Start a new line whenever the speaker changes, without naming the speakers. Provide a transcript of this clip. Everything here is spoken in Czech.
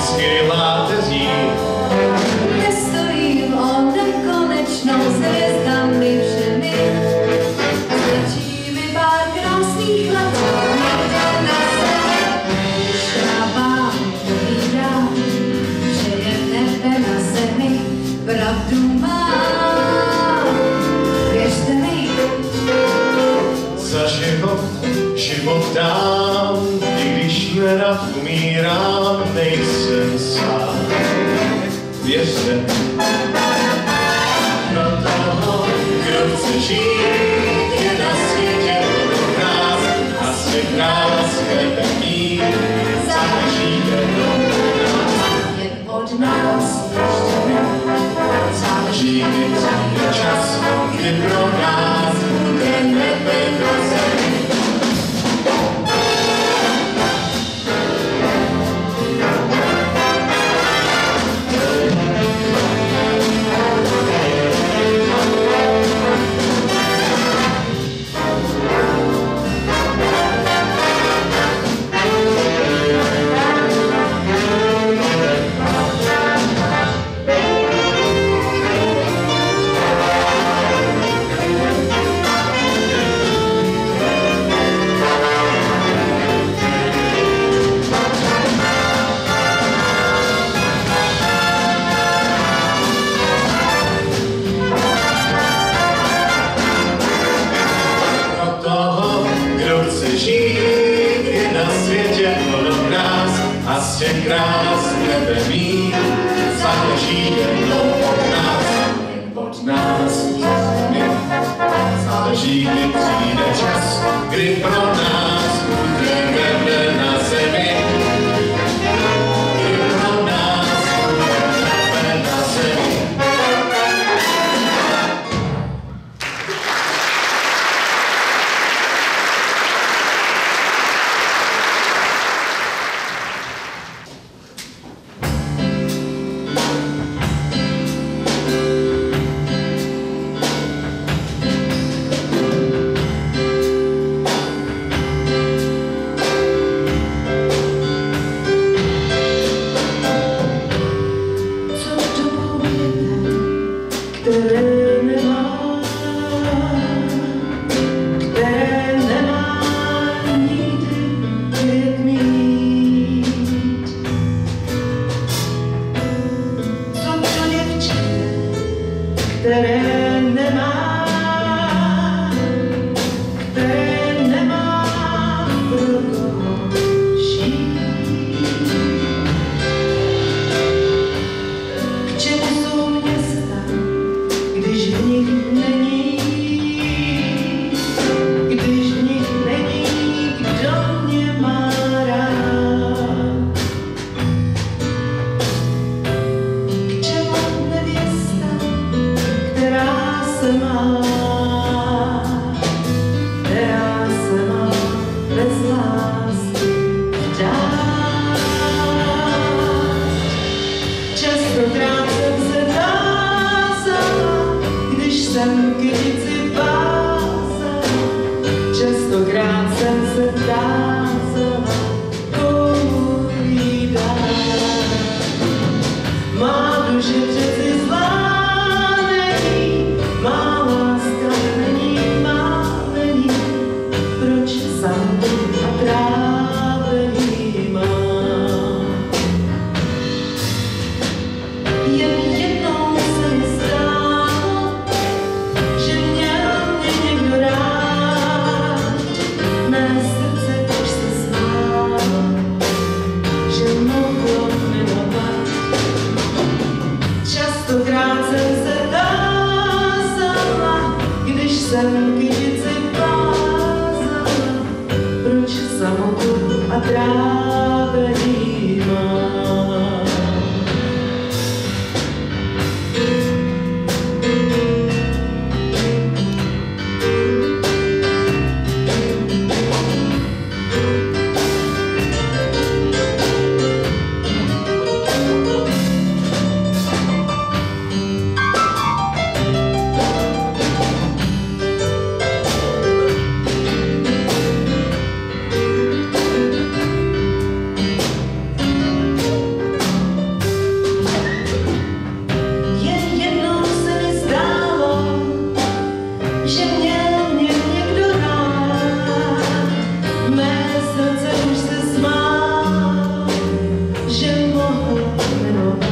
vždycky láteří.
Nestojím o nekonečnou hvězdami všemi. Stačí mi pár krásných let, někde na zemi. Šrábám, povídám, že je nebe na zemi. Pravdu mám, věřte mi.
Za život dám, i když nerad umírám, nejsem sám. Věřte mi. Pro toho, kdo chce žít, je na světě pro nás a svět nás chce mít, záleží jenom
Jen od nás ještě ne.
záleží, kdy přijde čas, kdy pro nás bude nebe na zemi. Z těch krás nebe mít, záleží jenom od nás, jen od nás, my. Záleží, kdy přijde čas, kdy pro nás bude nebe na zemi. Kdy pro nás bude nebe na zemi.
jmenovat.